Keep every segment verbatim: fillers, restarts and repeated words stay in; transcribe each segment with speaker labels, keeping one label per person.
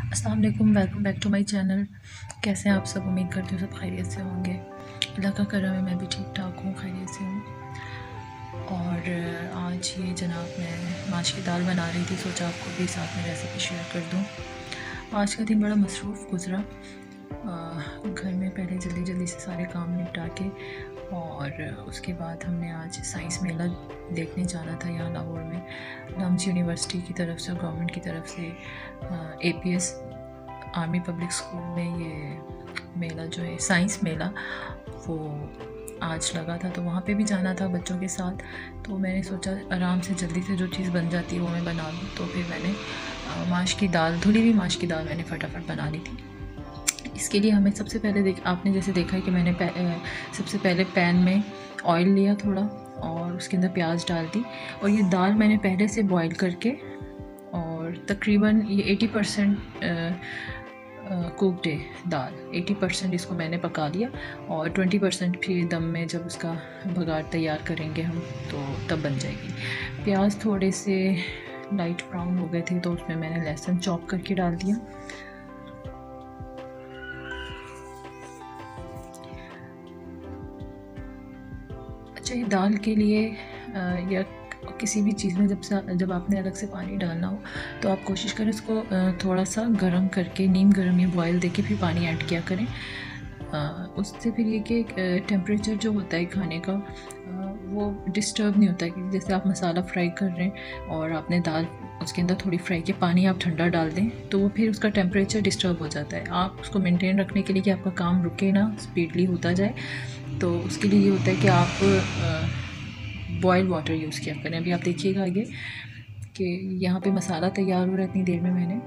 Speaker 1: अस्सलाम वालेकुम, welcome back to my channel. कैसे हैं आप सब? उम्मीद करती हूँ सब खैरियत से होंगे। अल्लाह का करम है, मैं भी ठीक ठाक हूँ, खैरियत से हूँ। और आज ये जनाब मैं माश की दाल बना रही थी, सोचा आपको भी साथ में रेसिपी शेयर कर दूँ। आज का दिन बड़ा मसरूफ़ गुज़रा। घर में पहले जल्दी जल्दी से सारे काम निपटा के और उसके बाद हमने आज साइंस मेला देखने जाना था यहाँ लाहौर में। लम्स यूनिवर्सिटी की तरफ से, गवर्नमेंट की तरफ से एपीएस आर्मी पब्लिक स्कूल में ये मेला जो है साइंस मेला वो आज लगा था, तो वहाँ पे भी जाना था बच्चों के साथ। तो मैंने सोचा आराम से जल्दी से जो चीज़ बन जाती है वो मैं बना लूँ। तो फिर मैंने माश की दाल, धुली हुई माश की दाल मैंने फटाफट बना ली थी। इसके लिए हमें सबसे पहले देख आपने जैसे देखा है कि मैंने सबसे पहले पैन में ऑयल लिया थोड़ा और उसके अंदर प्याज डाल दी। और ये दाल मैंने पहले से बॉईल करके और तकरीबन ये अस्सी परसेंट कुकड है दाल, अस्सी परसेंट इसको मैंने पका लिया और बीस परसेंट फिर दम में जब उसका बघार तैयार करेंगे हम तो तब बन जाएगी। प्याज थोड़े से लाइट ब्राउन हो गए थे तो उसमें मैंने लहसुन चॉप करके डाल दिया। अच्छा, ये दाल के लिए या किसी भी चीज़ में जब सा जब आपने अलग से पानी डालना हो तो आप कोशिश करें उसको थोड़ा सा गर्म करके, नीम गर्म या बॉयल देके फिर पानी ऐड किया करें। उससे फिर ये कि टेम्परेचर जो होता है खाने का वो डिस्टर्ब नहीं होता है। कि जैसे आप मसाला फ्राई कर रहे हैं और आपने दाल उसके अंदर थोड़ी फ्राई के पानी आप ठंडा डाल दें तो वो फिर उसका टेम्परेचर डिस्टर्ब हो जाता है। आप उसको मेंटेन रखने के लिए कि आपका काम रुके ना, स्पीडली होता जाए, तो उसके लिए ये होता है कि आप बॉयल वाटर यूज़ किया करें। अभी आप देखिएगा आगे कि यहाँ पे मसाला तैयार हो रहा है, इतनी देर में मैंने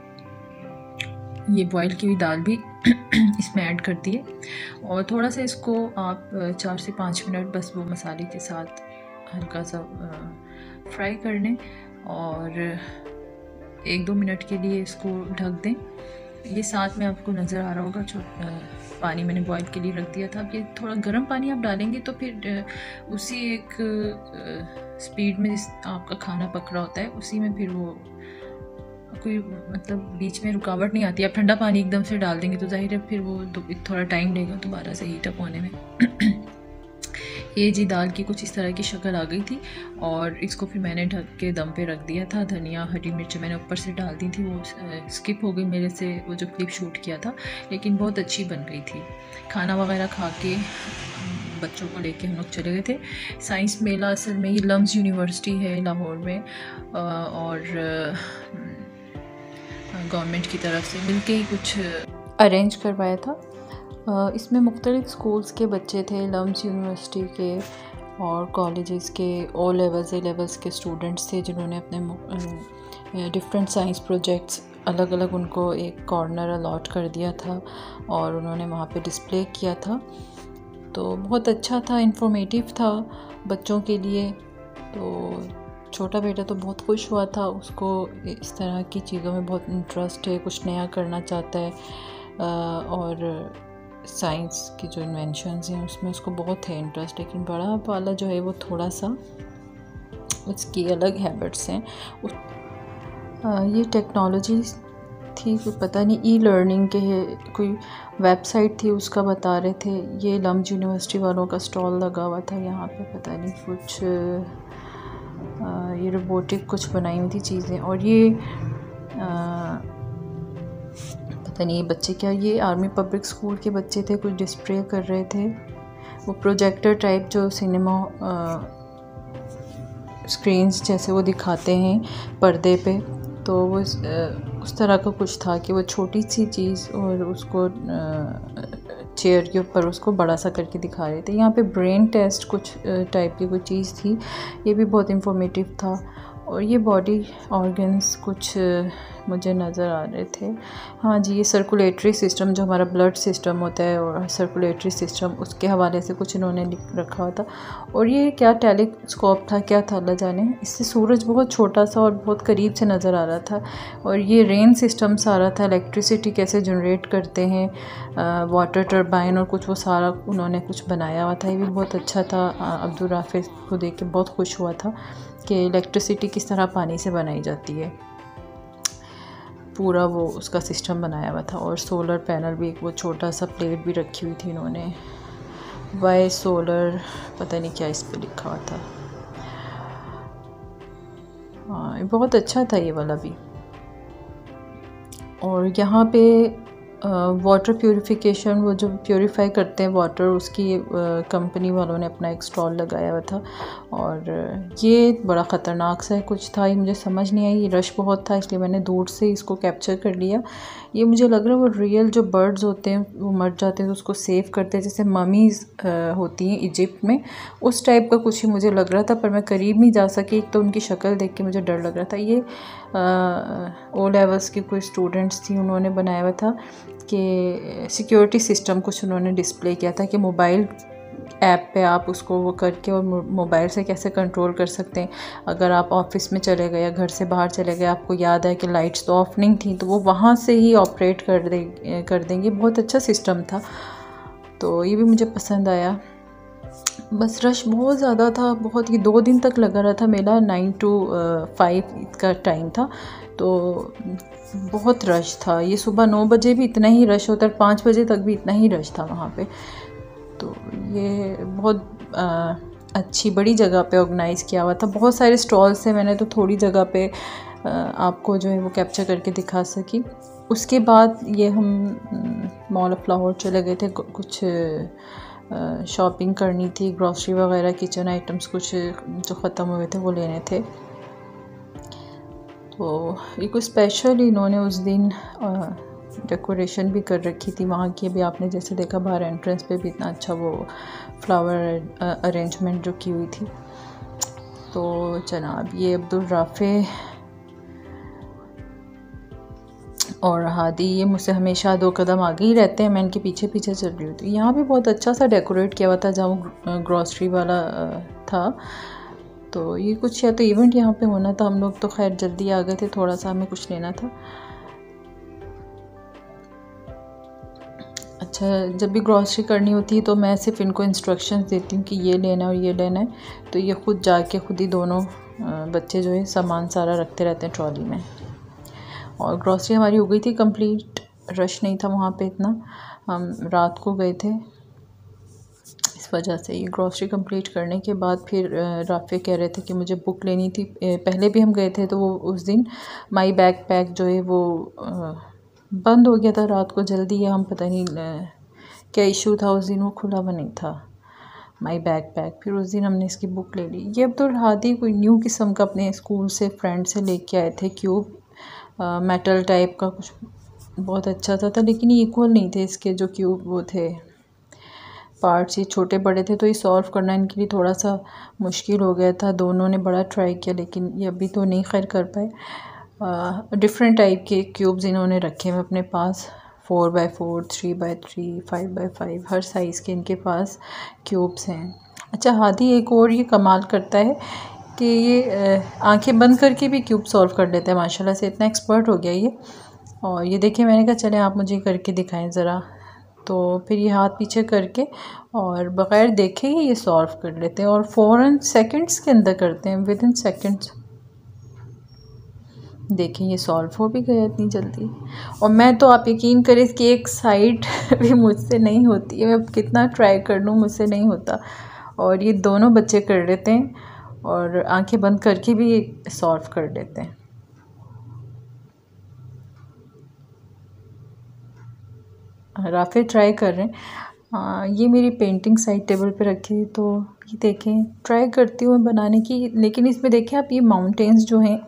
Speaker 1: ये बॉयल की हुई दाल भी इसमें ऐड कर दी है और थोड़ा सा इसको आप चार से पाँच मिनट बस वो मसाले के साथ हल्का सा फ्राई कर लें और एक दो मिनट के लिए इसको ढक दें। ये साथ में आपको नज़र आ रहा होगा जो पानी मैंने बॉईल के लिए रख दिया था। अब ये थोड़ा गर्म पानी आप डालेंगे तो फिर उसी एक स्पीड में जिस आपका खाना पक रहा होता है उसी में फिर वो कोई मतलब बीच में रुकावट नहीं आती। आप ठंडा पानी एकदम से डाल देंगे तो जाहिर है फिर वो थोड़ा टाइम लेगा दोबारा से हीट अप होने में। ये जी दाल की कुछ इस तरह की शक्ल आ गई थी और इसको फिर मैंने ढक के दम पे रख दिया था। धनिया, हरी मिर्च मैंने ऊपर से डाल दी थी, वो स्किप हो गई मेरे से वो जो क्लिप शूट किया था, लेकिन बहुत अच्छी बन गई थी। खाना वगैरह खा के बच्चों को लेके हम लोग चले गए थे। साइंस मेला असल में ये लम्स यूनिवर्सिटी है लाहौर में और गवर्नमेंट की तरफ से मिलके ही कुछ अरेंज करवाया था। इसमें मुख्तलिफ़ स्कूल्स के बच्चे थे, लम्स यूनिवर्सिटी के और कॉलेजेस के, ओ लेवल्स ए लेवल्स के स्टूडेंट्स थे जिन्होंने अपने डिफरेंट साइंस प्रोजेक्ट्स अलग अलग उनको एक कॉर्नर अलॉट कर दिया था और उन्होंने वहाँ पे डिस्प्ले किया था। तो बहुत अच्छा था, इंफॉर्मेटिव था बच्चों के लिए। तो छोटा बेटा तो बहुत खुश हुआ था, उसको इस तरह की चीज़ों में बहुत इंटरेस्ट है, कुछ नया करना चाहता है और साइंस की जो इन्वेंशंस हैं उसमें उसको बहुत है इंटरेस्ट। लेकिन बड़ा वाला जो है वो थोड़ा सा उसकी अलग हैबिट्स हैं। ये टेक्नोलॉजी थी, कोई पता नहीं ई लर्निंग के है, कोई वेबसाइट थी उसका बता रहे थे। ये लम्स यूनिवर्सिटी वालों का स्टॉल लगा हुआ था यहाँ पे, पता नहीं कुछ आ, ये रोबोटिक कुछ बनाई हुई थी चीज़ें। और ये आ, पता नहीं ये बच्चे क्या, ये आर्मी पब्लिक स्कूल के बच्चे थे, कुछ डिस्प्ले कर रहे थे। वो प्रोजेक्टर टाइप जो सिनेमा स्क्रीन्स जैसे वो दिखाते हैं पर्दे पे, तो वो इस, उस तरह का कुछ था कि वो छोटी सी चीज़ और उसको चेयर के ऊपर उसको बड़ा सा करके दिखा रहे थे। यहाँ पे ब्रेन टेस्ट कुछ टाइप की कोई चीज़ थी, ये भी बहुत इंफॉर्मेटिव था। और ये बॉडी ऑर्गन्स कुछ मुझे नज़र आ रहे थे। हाँ जी, ये सर्कुलेटरी सिस्टम जो हमारा ब्लड सिस्टम होता है और सर्कुलेटरी सिस्टम, उसके हवाले से कुछ इन्होंने लिख रखा था। और ये क्या टेलीस्कोप था, क्या था अल्लाह जाने। इससे सूरज बहुत छोटा सा और बहुत करीब से नज़र आ रहा था। और ये रेन सिस्टम सारा था, इलेक्ट्रिसिटी कैसे जनरेट करते हैं, वाटर टर्बाइन और कुछ वो सारा उन्होंने कुछ बनाया हुआ था। ये भी बहुत अच्छा था। अब्दुल राफिक को देख के बहुत खुश हुआ था कि इलेक्ट्रिसिटी किस तरह पानी से बनाई जाती है। पूरा वो उसका सिस्टम बनाया हुआ था। और सोलर पैनल भी, एक वो छोटा सा प्लेट भी रखी हुई थी इन्होंने, वाई सोलर पता नहीं क्या इस पे लिखा हुआ था। हाँ, बहुत अच्छा था ये वाला भी। और यहाँ पे वाटर प्यूरिफिकेशन, वो जो प्यूरिफाई करते हैं वाटर, उसकी कंपनी वालों ने अपना एक स्टॉल लगाया हुआ था। और ये बड़ा ख़तरनाक सा कुछ था, ये मुझे समझ नहीं आई, रश बहुत था इसलिए मैंने दूर से इसको कैप्चर कर लिया। ये मुझे लग रहा है वो रियल जो बर्ड्स होते हैं वो मर जाते हैं तो उसको सेव करते हैं, जैसे ममीज़ होती हैं इजिप्ट में, उस टाइप का कुछ ही मुझे लग रहा था। पर मैं करीब नहीं जा सकी, एक तो उनकी शक्ल देख के मुझे डर लग रहा था। ये ओ लेवल्स की कोई स्टूडेंट्स थी, उन्होंने बनाया हुआ था कि सिक्योरिटी सिस्टम कुछ उन्होंने डिस्प्ले किया था कि मोबाइल ऐप पे आप उसको वो करके और मोबाइल से कैसे कंट्रोल कर सकते हैं। अगर आप ऑफिस में चले गए या घर से बाहर चले गए, आपको याद है कि लाइट्स तो ऑफ नहीं थी, तो वो वहाँ से ही ऑपरेट कर दे कर देंगे। बहुत अच्छा सिस्टम था, तो ये भी मुझे पसंद आया। बस रश बहुत ज़्यादा था, बहुत, ये दो दिन तक लगा रहा था मेला, नाइन टू फाइव का टाइम था, तो बहुत रश था। ये सुबह नौ बजे भी इतना ही रश होता है, पाँच बजे तक भी इतना ही रश था वहाँ पे। तो ये बहुत आ, अच्छी बड़ी जगह पे ऑर्गेनाइज़ किया हुआ था, बहुत सारे स्टॉल्स थे। मैंने तो थोड़ी जगह पे आ, आपको जो है वो कैप्चर करके दिखा सकी। उसके बाद ये हम मॉल ऑफ लाहौर चले गए थे, कुछ शॉपिंग करनी थी, ग्रॉसरी वगैरह, किचन आइटम्स कुछ जो ख़त्म हुए थे वो लेने थे। तो ये कुछ स्पेशल इन्होंने उस दिन डेकोरेशन भी कर रखी थी वहाँ की। अभी आपने जैसे देखा बाहर एंट्रेंस पे भी इतना अच्छा वो फ्लावर अरेंजमेंट जो की हुई थी। तो जनाब ये अब्दुल राफ़े और हादी ये मुझसे हमेशा दो कदम आगे ही रहते हैं, मैं इनके पीछे पीछे चल रही होती हूँ। यहाँ भी बहुत अच्छा सा डेकोरेट किया हुआ था जहाँ ग्रॉसरी वाला था। तो ये कुछ या तो इवेंट यहाँ पे होना था, हम लोग तो खैर जल्दी आ गए थे, थोड़ा सा हमें कुछ लेना था। अच्छा, जब भी ग्रॉसरी करनी होती है तो मैं सिर्फ इनको इंस्ट्रक्शंस देती हूँ कि ये लेना है और ये लेना है, तो ये खुद जाके खुद ही दोनों बच्चे जो है सामान सारा रखते रहते हैं ट्रॉली में। और ग्रॉसरी हमारी हो गई थी कंप्लीट, रश नहीं था वहाँ पे इतना, हम रात को गए थे इस वजह से। ये ग्रॉसरी कंप्लीट करने के बाद फिर राफ़े कह रहे थे कि मुझे बुक लेनी थी। पहले भी हम गए थे तो वो उस दिन माई बैग पैक जो है वो बंद हो गया था रात को जल्दी, या हम पता नहीं क्या इशू था उस दिन, वो खुला हुआ नहीं था माई बैग पैक। फिर उस दिन हमने इसकी बुक ले ली। ये अब्दुल हादी कोई न्यू किस्म का अपने स्कूल से फ्रेंड से लेके आए थे क्यूब, मेटल टाइप का कुछ, बहुत अच्छा था, था लेकिन ये इक्वल नहीं थे इसके जो क्यूब वो थे पार्ट्स, ये छोटे बड़े थे, तो ये सॉल्व करना इनके लिए थोड़ा सा मुश्किल हो गया था। दोनों ने बड़ा ट्राई किया लेकिन ये अभी तो नहीं खैर कर पाए। डिफरेंट टाइप के क्यूब्स इन्होंने रखे हैं अपने पास, four by four, three by three, five by five, हर साइज़ के इनके पास क्यूब्स हैं। अच्छा, हादी एक और ये कमाल करता है कि ये आंखें बंद करके भी क्यूब सॉल्व कर लेता है माशाल्लाह से, इतना एक्सपर्ट हो गया ये। और ये देखिए, मैंने कहा चले आप मुझे करके दिखाएं ज़रा, तो फिर ये हाथ पीछे करके और बग़ैर देखे ही ये सॉल्व कर लेते हैं और फ़ौरन सेकंड्स के अंदर करते हैं, विद इन सेकंड्स। देखें ये सॉल्व हो भी गया इतनी जल्दी। और मैं तो, आप यकीन करें कि एक साइड भी मुझसे नहीं होती है, मैं कितना ट्राई कर लूँ मुझसे नहीं होता। और ये दोनों बच्चे कर लेते हैं और आंखें बंद करके भी सॉल्व कर लेते हैं। राफ़े ट्राई कर रहे हैं। हाँ, ये मेरी पेंटिंग साइड टेबल पे रखी है, तो ये देखें ट्राई करती हूँ बनाने की। लेकिन इसमें देखें आप, ये माउंटेन्स जो हैं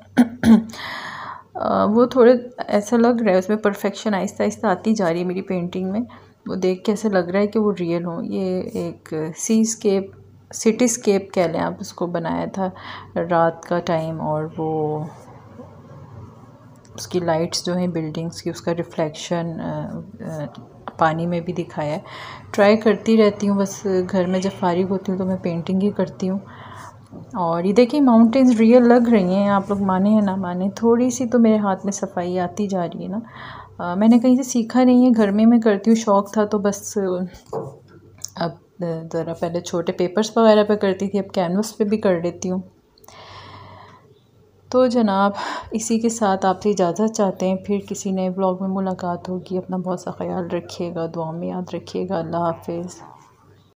Speaker 1: वो थोड़े ऐसा लग रहा है उसमें परफेक्शन आहिस्ता आहिस्ता आती जा रही है मेरी पेंटिंग में। वो देख के ऐसा लग रहा है कि वो रियल हो। ये एक सी स्केप, सिटी स्केप कह लें आप, उसको बनाया था रात का टाइम, और वो उसकी लाइट्स जो हैं बिल्डिंग्स की, उसका रिफ्लेक्शन पानी में भी दिखाया है। ट्राई करती रहती हूँ, बस घर में जब फारिग होती हूँ तो मैं पेंटिंग ही करती हूँ। और ये देखिए माउंटेन्स रियल लग रही हैं, आप लोग माने या ना माने, थोड़ी सी तो मेरे हाथ में सफाई आती जा रही है ना। आ, मैंने कहीं से सीखा नहीं है, घर में मैं करती हूँ, शौक़ था तो बस। अब ज़रा पहले छोटे पेपर्स वगैरह पे करती थी, अब कैनवस पे भी कर लेती हूँ। तो जनाब इसी के साथ आपसे इजाज़त चाहते हैं, फिर किसी नए ब्लॉग में मुलाकात होगी। अपना बहुत सा ख्याल रखिएगा, दुआ में याद रखिएगा। अल्लाह हाफिज़।